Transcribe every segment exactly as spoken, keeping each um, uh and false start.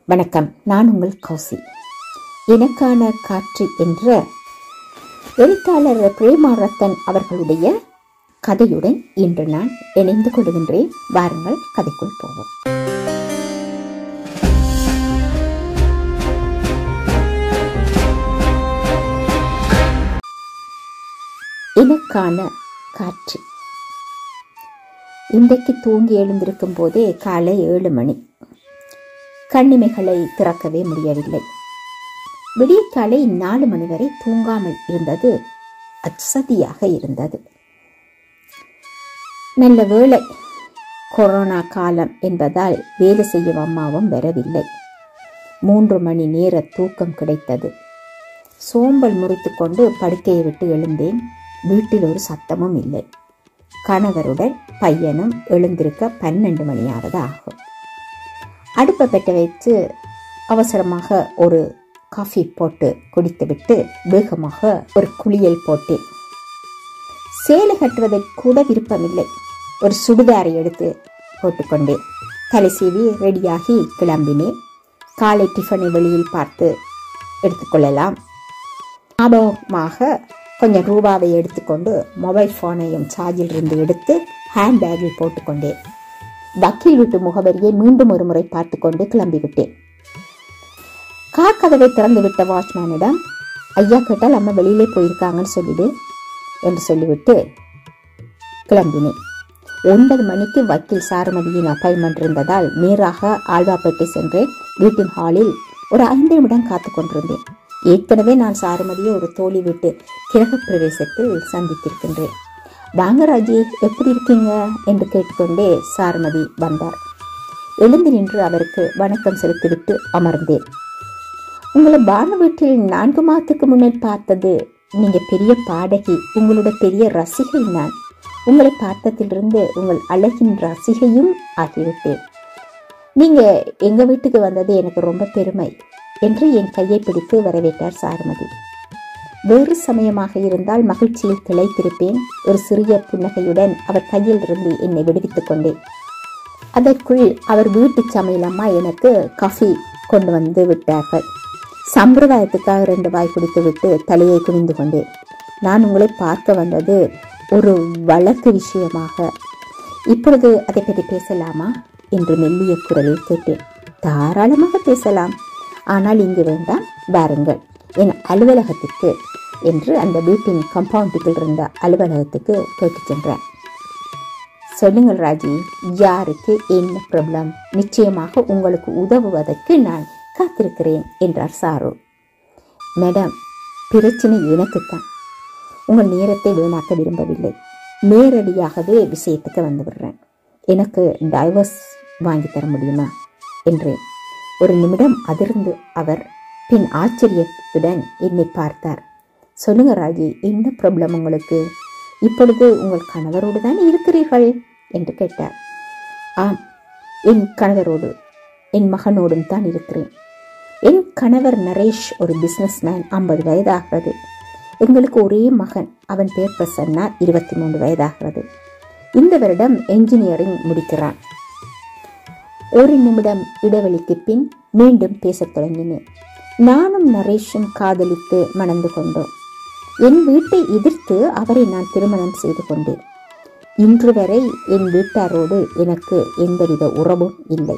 வணக்கம், நான் உங்கள் கௌசி. எனக்கான காற்று என்ற எழுத்தாளர் பிரேமா ரத்தன் அவர்களுடைய கதையுடன் இன்று நான் இணைந்து கொள்கின்றேன். வாருங்கள், கதைக்குள் போவோம். எனக்கான காற்று. இன்றைக்கு தூங்கி எழுந்திருக்கும் போதே காலை ஏழு மணி. கண்ணிமைகளை திறக்கவே முடியவில்லை. விடிய காலை நாலு மணி வரை தூங்காமல் இருந்தது அசதியாக இருந்தது. நல்ல வேளை, கொரோனா காலம் என்பதால் வேலை செய்யும் அம்மாவும் வரவில்லை. மூன்று மணி நேர தூக்கம் கிடைத்தது. சோம்பல் முறித்து கொண்டு படுக்கையை விட்டு எழுந்தேன். வீட்டில் ஒரு சத்தமும் இல்லை. கணவருடன் பையனும் எழுந்திருக்க பன்னெண்டு மணியாவது ஆகும். அடுப்பை பெட்ட வைத்து அவசரமாக ஒரு காஃபி போட்டு குடித்துவிட்டு வேகமாக ஒரு குளியல் போட்டேன். சேலை கட்டுவதற்கு கூட விருப்பமில்லை. ஒரு சுடுதாரை எடுத்து போட்டுக்கொண்டேன். தலை சீவி ரெடியாகி கிளம்பினேன். காலை டிஃபனை வெளியில் பார்த்து எடுத்துக்கொள்ளலாம். ஞாபகமாக கொஞ்சம் ரூபாவை எடுத்துக்கொண்டு மொபைல் ஃபோனையும் சார்ஜில் இருந்து எடுத்து ஹேண்ட் பேக்கில் போட்டுக்கொண்டேன். வக்கீல் வீட்டு முகவரியை மீண்டும் ஒரு முறை பார்த்து கொண்டு கிளம்பிவிட்டேன். கார் கதவை திறந்து விட்ட வாட்ச்மேனிடம், ஐயா கேட்டால் அம்மா வெளியிலே போயிருக்காங்கன்னு சொல்லிடு என்று சொல்லிவிட்டு கிளம்பினேன். ஒன்பது மணிக்கு வக்கீல் சாருமதியின் அப்பாயின்மெண்ட் இருந்ததால் நேராக ஆழ்வாப்பேட்டை சென்றேன். வீட்டின் ஹாலில் ஒரு ஐந்து நிமிடம் காத்து கொண்டிருந்தேன். ஏற்கனவே நான் சாருமதியை ஒரு தோழி வீட்டு கிரக பிரவேசத்தில் சந்தித்திருக்கின்றேன். வாங்க ராஜி, எப்படி இருக்கீங்க என்று கேட்டுக்கொண்டே சாருமதி வந்தார். எழுந்து நின்று அவருக்கு வணக்கம் செலுத்திவிட்டு அமர்ந்தேன். உங்களை பானு வீட்டில் நான்கு மாதத்துக்கு முன்னே பார்த்தது. நீங்க பெரிய பாடகி, உங்களோட பெரிய ரசிகை. நான் உங்களை பார்த்ததிலிருந்து உங்கள் அழகின் ரசிகையும் ஆகிவிட்டேன். நீங்க எங்க வீட்டுக்கு வந்தது எனக்கு ரொம்ப பெருமை என்று என் கையை பிடித்து வரவேற்றார் சாருமதி. வேறு சமயமாக இருந்தால் மகிழ்ச்சியில் திளைத்திருப்பேன். ஒரு சிறிய புன்னகையுடன் அவர் கையில் இருந்து என்னை விடுவித்துக் கொண்டேன். அதற்குள் அவர் வீட்டு சமையலம்மா எனக்கு காஃபி கொண்டு வந்து விட்டார்கள். சம்பிரதாயத்துக்காக ரெண்டு வாய் குடித்து விட்டு தலையை குனிந்து கொண்டேன். நான் உங்களை பார்க்க வந்தது ஒரு வழக்கு விஷயமாக. இப்பொழுது அதை பற்றி பேசலாமா என்று மெல்லிய குரலில் கேட்டேன். தாராளமாக பேசலாம், ஆனால் இங்கு வேண்டாம், வாருங்கள் என் அலுவலகத்திற்கு என்று அந்த வீட்டின் கம்பவுண்டுக்குள் இருந்த அலுவலகத்துக்கு கேட்டு சென்றேன். சொல்லுங்கள் ராஜி, யாருக்கு என்ன ப்ராப்ளம்? நிச்சயமாக உங்களுக்கு உதவுவதற்கு நான் காத்திருக்கிறேன் என்றார் சாரு. மேடம், பிரச்சனை எனக்குத்தான். உங்கள் நேரத்தை வீணாக்க விரும்பவில்லை. நேரடியாகவே விஷயத்துக்கு வந்து விடுறேன். எனக்கு டைவர்ஸ் வாங்கி தர முடியுமா என்றேன். ஒரு நிமிடம் அதிர்ந்து அவர் பின் ஆச்சரியத்துடன் என்னை பார்த்தார். சொல்லுங்க ராஜி, என்ன ப்ராப்ளம் உங்களுக்கு? இப்பொழுது உங்கள் கணவரோடு தான் இருக்கிறீர்கள் என்று கேட்டார். ஆம், என் கணவரோடு என் மகனோடும் தான் இருக்கிறேன். என் கணவர் நரேஷ் ஒரு பிஸ்னஸ் மேன். ஐம்பது வயதாகிறது. எங்களுக்கு ஒரே மகன், அவன் பேர் பிரசன்னா, இருபத்தி மூன்று வயதாகிறது. இந்த வருடம் என்ஜினியரிங் முடிக்கிறான். ஒரு நிமிடம் இடைவெளிக்கு பின் மீண்டும் பேசத் தொடங்கினேன். நானும் நரேஷும் காதலித்து மணந்து கொண்டோம். என் வீட்டை எதிர்த்து அவரை நான் திருமணம் செய்து கொண்டேன். இன்று வரை என் வீட்டாரோடு எனக்கு எந்தவித உறவும் இல்லை.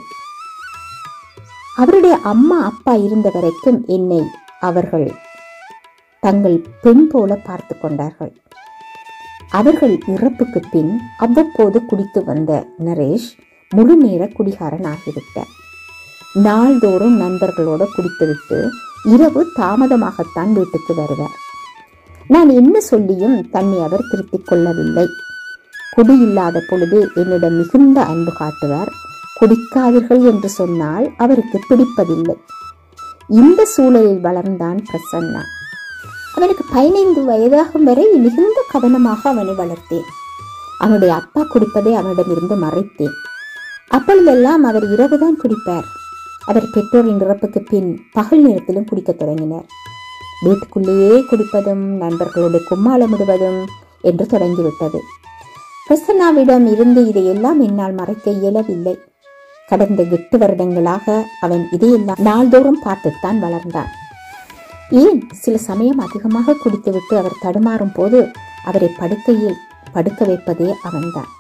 அவருடைய அம்மா அப்பா இருந்த வரைக்கும் என்னை அவர்கள் தங்கள் பெண் போல பார்த்து கொண்டார்கள். அவர்கள் இறப்புக்கு பின் அவ்வப்போது குடித்து வந்த நரேஷ் முழு நேர குடிகாரன் ஆகிவிட்டார். நாள்தோறும் நண்பர்களோடு குடித்துவிட்டு இரவு தாமதமாகத்தான் வீட்டுக்கு வருவார். நான் என்ன சொல்லியும் தன்னை அவர் திருத்திக் கொள்ளவில்லை. குடியில்லாத பொழுது என்னிடம் மிகுந்த அன்பு காட்டுவார். குடிக்காதீர்கள் என்று சொன்னால் அவருக்கு பிடிப்பதில்லை. இந்த சூழலில் வளர்ந்தான் பிரசன்னா. அவனுக்கு பதினைந்து வயதாகும் வரை மிகுந்த கவனமாக அவனை வளர்த்தேன். அவனுடைய அப்பா குடிப்பதை அவனிடமிருந்து மறைத்தேன். அப்பொழுதெல்லாம் அவர் இரவுதான் குடிப்பார். அவர் பெற்றோரின் இறப்புக்கு பின் பகல் நேரத்திலும் குடிக்க தொடங்கினார். வீட்டுக்குள்ளேயே குடிப்பதும் நண்பர்களோடு கும்மாளமிடுவதும் என்று தொடங்கிவிட்டது. பிரசன்னாவிடம் இருந்து இதையெல்லாம் என்னால் மறைக்க இயலவில்லை. கடந்த எட்டு வருடங்களாக அவன் இதையெல்லாம் நாள்தோறும் பார்த்துத்தான் வளர்ந்தான். ஏன் சில சமயம் அதிகமாக குடித்துவிட்டு அவர் தடுமாறும் போது அவரை படுக்கையில் படுக்க வைப்பதே அவன்தான்.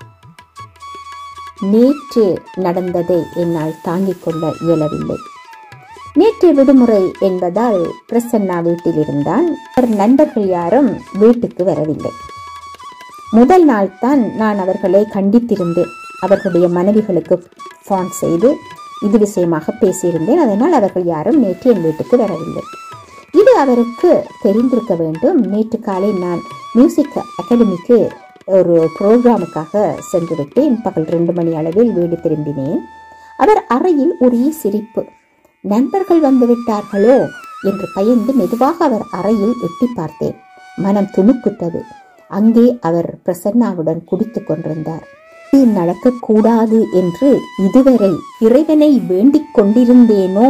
நேற்று நடந்ததை என்னால் தாங்கிக் கொள்ள இயலவில்லை. நேற்று விடுமுறை என்பதால் பிரசன்னா வீட்டில் இருந்தான். அவர் நண்பர்கள் யாரும் வீட்டுக்கு வரவில்லை. முதல் நாள் தான் நான் அவர்களை கண்டித்திருந்தேன். அவர்களுடைய மனைவிகளுக்கு போன் செய்து இது விஷயமாக பேசியிருந்தேன். அதனால் அவர்கள் யாரும் நேற்று என் வீட்டுக்கு வரவில்லை. இது அவருக்கு தெரிந்திருக்க வேண்டும். நேற்று காலை நான் மியூசிக் அகாடமிக்கு ஒரு புரோகிராமுக்காக சென்று விட்டேன். பகல் ரெண்டு மணி அளவில் வீடு திரும்பினேன். அவர் அறையில் ஒரே சிரிப்பு. நண்பர்கள் வந்து விட்டார்களோ என்று பயந்து மெதுவாக அவர் அறையில் எட்டி பார்த்தேன். மனம் துணுக்குத்தது. அங்கே அவர் பிரசன்னாவுடன் குடித்துக் கொண்டிருந்தார். இது நடக்கக்கூடாது என்று இதுவரை இறைவனை வேண்டிக் கொண்டிருந்தேனோ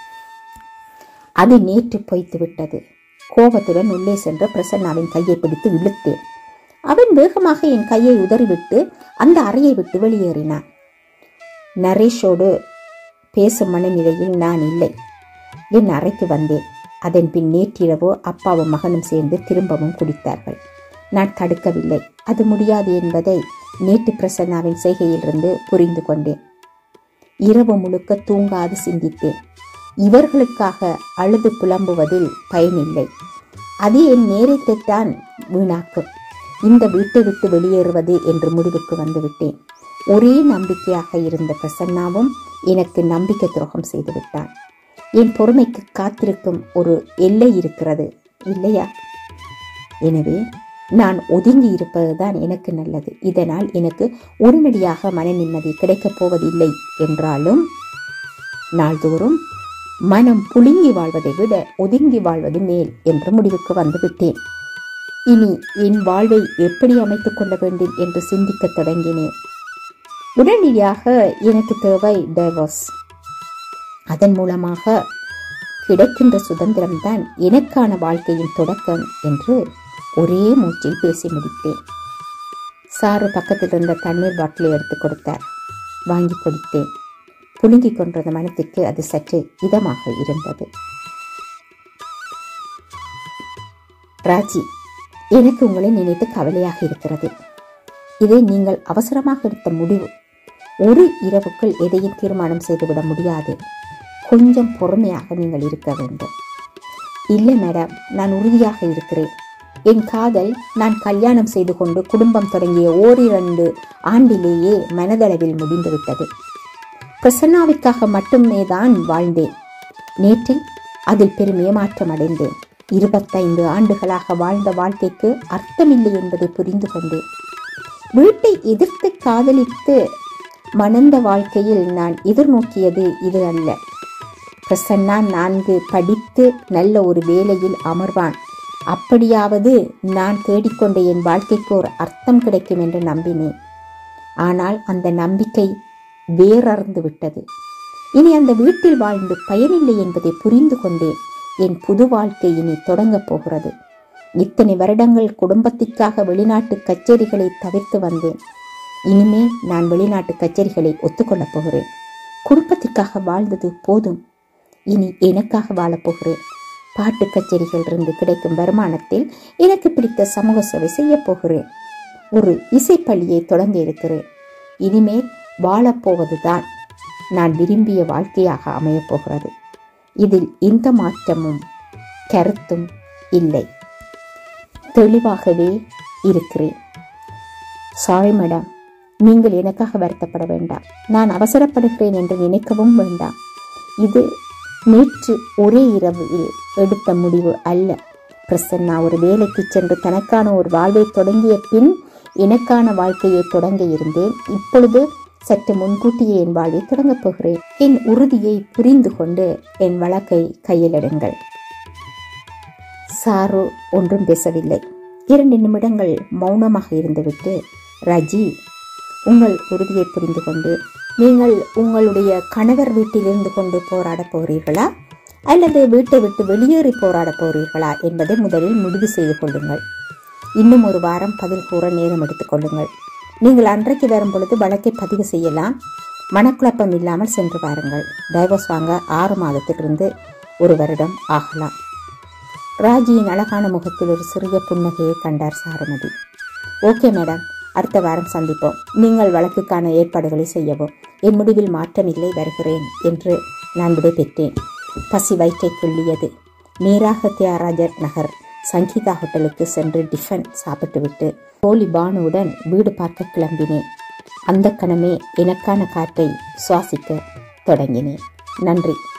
அது நேற்று பொய்த்து விட்டது. கோபத்துடன் உள்ளே சென்ற பிரசன்னாவின் கையை பிடித்து இழுத்தேன். அவன் வேகமாக என் கையை உதறிவிட்டு அந்த அறையை விட்டு வெளியேறினான். நரேஷோடு பேசும் மனநிலையில் நான் இல்லை. என் அறைக்கு வந்தேன். அதன் பின் நேற்றிரவோ அப்பாவும் மகனும் சேர்ந்து திரும்பவும் குடித்தார்கள். நான் தடுக்கவில்லை. அது முடியாது என்பதை நேற்று பிரசன்னாவின் செய்கையிலிருந்து புரிந்து கொண்டேன். இரவு முழுக்க தூங்காது சிந்தித்தேன். இவர்களுக்காக அழுது புலம்புவதில் பயனில்லை. அது என் நேரத்தைத்தான் வீணாக்கும். இந்த வீட்டை விட்டு வெளியேறுவது என்று முடிவுக்கு வந்துவிட்டேன். ஒரே நம்பிக்கையாக இருந்த பிரசன்னாவும் எனக்கு நம்பிக்கை துரோகம் செய்து விட்டான். என் பொறுமைக்கு காத்திருக்கும் ஒரு எல்லை இருக்கிறது இல்லையா? எனவே நான் ஒதுங்கி இருப்பதுதான் எனக்கு நல்லது. இதனால் எனக்கு உடனடியாக மன நிம்மதி கிடைக்கப் போவதில்லை என்றாலும் நாள்தோறும் மனம் புழுங்கி வாழ்வதை விட ஒதுங்கி வாழ்வது மேல் என்ற முடிவுக்கு வந்துவிட்டேன். இனி என் வாழ்வை எப்படி அமைத்துக் கொள்ள வேண்டும் என்று சிந்திக்க தொடங்கினேன். உடனடியாக எனக்கு தேவை டைவர்ஸ். அதன் மூலமாக கிடைக்கின்ற சுதந்திரம்தான் எனக்கான வாழ்க்கையின் தொடக்கம் என்று ஒரே மூச்சில் பேசி முடித்தேன். சாரு பக்கத்தில் இருந்த தண்ணீர் பாட்டிலை எடுத்து கொடுத்தார். வாங்கி கொடுத்தேன். புழுங்கிக் கொண்டிருந்த மனத்திற்கு அது சற்று இதமாக இருந்தது. ராஜி, எனக்கு உங்களை நினைத்து கவலையாக இருக்கிறது. இதை நீங்கள் அவசரமாக எடுத்த முடிவு. ஒரு இரவுக்குள் எதையும் தீர்மானம் செய்துவிட முடியாது. கொஞ்சம் பொறுமையாக நீங்கள் இருக்க வேண்டும். இல்லை மேடம், நான் உறுதியாக இருக்கிறேன். என் காதல் நான் கல்யாணம் செய்து கொண்டு குடும்பம் தொடங்கிய ஓரிரண்டு ஆண்டிலேயே மனதளவில் முடிந்துவிட்டது. பிரசன்னாவிற்காக மட்டுமே தான் வாழ்ந்தேன். நேற்றில் அதில் பெரும் ஏமாற்றம் அடைந்தேன். இருபத்தைந்து ஆண்டுகளாக வாழ்ந்த வாழ்க்கைக்கு அர்த்தமில்லை என்பதை புரிந்து கொண்டேன். வீட்டை எதிர்த்து காதலித்து மணந்த வாழ்க்கையில் நான் எதிர்நோக்கியது இது அல்ல. பிரசன்னா நான்கு படித்து நல்ல ஒரு வேலையில் அமர்வான். அப்படியாவது நான் தேடிக்கொண்ட என் வாழ்க்கைக்கு ஒரு அர்த்தம் கிடைக்கும் என்று நம்பினேன். ஆனால் அந்த நம்பிக்கை வேறறுந்து விட்டது. இனி அந்த வீட்டில் வாழ்ந்து பயனில்லை என்பதை புரிந்து கொண்டேன். என் புது வாழ்க்கை இனி தொடங்கப் போகிறது. இத்தனை வருடங்கள் குடும்பத்திற்காக வெளிநாட்டு கச்சேரிகளை தவிர்த்து வந்தேன். இனிமே நான் வெளிநாட்டு கச்சேரிகளை ஒத்துக்கொள்ளப் போகிறேன். குடும்பத்திற்காக வாழ்ந்தது போதும். இனி எனக்காக வாழப்போகிறேன். பாட்டு கச்சேரிகள் இருந்து கிடைக்கும் வருமானத்தில் எனக்கு பிடித்த சமூக சேவை செய்ய போகிறேன். ஒரு இசைப்பள்ளியை தொடங்க இருக்கிறேன். இனிமேல் வாழப்போவதுதான் நான் விரும்பிய வாழ்க்கையாக அமையப் போகிறது. இதில் எந்த மாற்றமும் கருத்தும் இல்லை. தெளிவாகவே இருக்கிறேன். சாரி மேடம், நீங்கள் எனக்காக வருத்தப்பட வேண்டாம். நான் அவசரப்படுகிறேன் என்று நினைக்கவும் வேண்டாம். இது நேற்று ஒரே இரவில் எடுத்த முடிவு அல்ல. பிரசன்னா ஒரு வேலைக்கு சென்று தனக்கான ஒரு வாழ்வை தொடங்கிய பின் எனக்கான வாழ்க்கையை தொடங்க இருந்தேன். இப்பொழுது சற்று முன்கூட்டியே என் வாழ்வை தொடங்கப் போகிறேன். என் உறுதியை புரிந்து கொண்டு என் வழக்கை கையில் எடுங்கள். சாரு ஒன்றும் பேசவில்லை. இரண்டு நிமிடங்கள் மௌனமாக இருந்துவிட்டு, ராஜி, உங்கள் உறுதியை புரிந்து கொண்டு நீங்கள் உங்களுடைய கணவர் வீட்டில் இருந்து கொண்டு போராடப் போகிறீர்களா அல்லது வீட்டை விட்டு வெளியேறி போராடப் போகிறீர்களா என்பதை முதலில் முடிவு செய்து கொள்ளுங்கள். இன்னும் ஒரு வாரம் பதில் கூற நேரம் எடுத்துக் கொள்ளுங்கள். நீங்கள் அன்றைக்கு வரும் பொழுது வழக்கை பதிவு செய்யலாம். மனக்குழப்பம் இல்லாமல் சென்று பாருங்கள். டைவர்ஸ் வாங்க ஆறு மாதத்திலிருந்து ஒரு வருடம் ஆகலாம். ராஜியின் அழகான முகத்தில் ஒரு சிறிய புன்னகையை கண்டார் சாருமதி. ஓகே மேடம், அடுத்த வாரம் சந்திப்போம். நீங்கள் வழக்குக்கான ஏற்பாடுகளை செய்யவும். என் முடிவில் மாற்றமில்லை, வருகிறேன் என்று நான் விடை பெற்றேன். பசி வயிற்றை கிள்ளியது. நேராக தியாகராஜர் நகர் சங்கீதா ஹோட்டலுக்கு சென்று டிஃபன் சாப்பிட்டுவிட்டு தோழி பானுவுடன் வீடு பார்க்க கிளம்பினேன். அந்த கணமே எனக்கான காற்றை சுவாசிக்க தொடங்கினேன். நன்றி.